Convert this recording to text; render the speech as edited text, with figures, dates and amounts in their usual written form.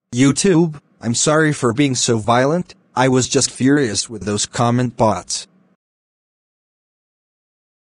YouTube, I'm sorry for being so violent. I was just furious with those comment bots.